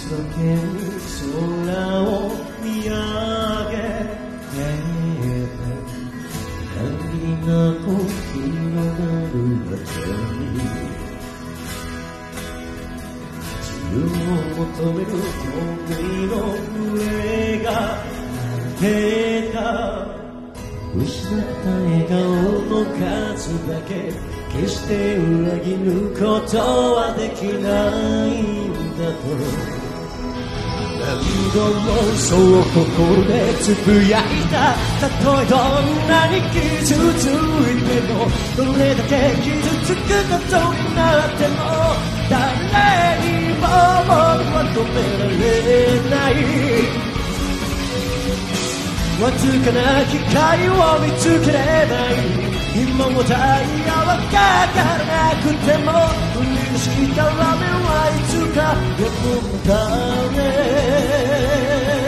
だけ空を見上げて限りなく広がる街に自由を求める得意の上が出た失った笑顔の数だけ決して裏切ることはできないんだと何度もそう心でつぶやいたたとえどんなに傷ついてもどれだけ傷つくことになっても誰にも僕は止められないわずかな光を見つければいい今も太陽はかからなくても降り出した雨はいつか止むため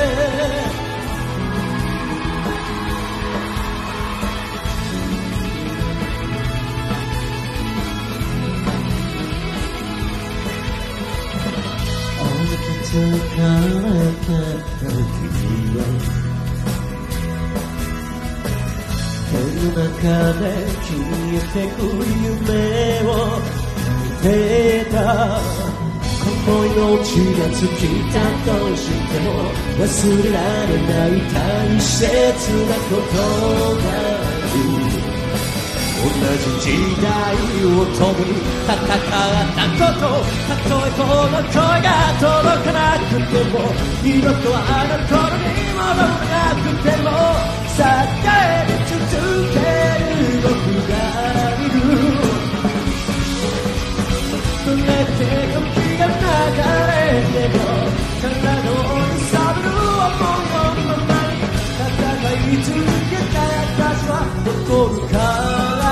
疲れた時は手の中で消えてく夢を見てたこの命が尽きたとしても忘れられない大切なことがある同じ時代を共に戦ったことたとえこの声が届かなくても二度とあの頃に戻らなくても叫び続ける僕がいるどれだけ時が流れても体の揺さぶる想いのままに戦い続けた証は残るから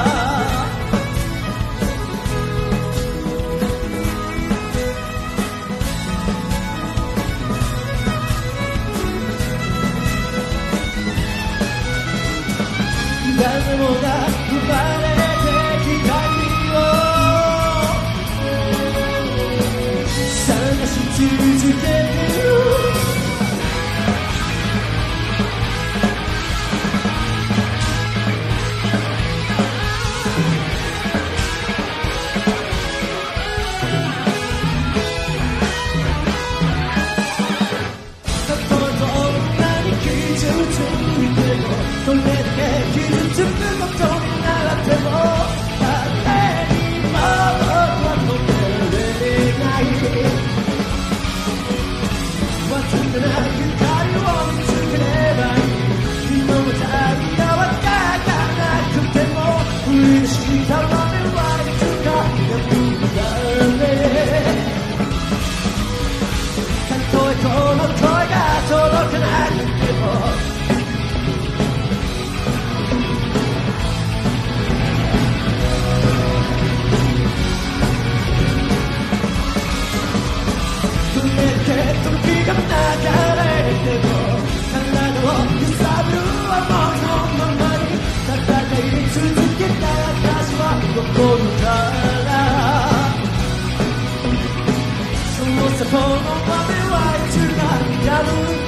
誰もが生まれてきた意味を探し続けてるたとえどんなに傷ついてもどれだけ傷つくことになっても誰にも僕は止めれないわずかな光を見つければいい今も太陽はかからなくても降り出した雨はいつか止むだねたとえこの声が届かなくても時が流れても体を揺さぶる想いのままに戦い続けた証は残るからその里の雨はいつか止む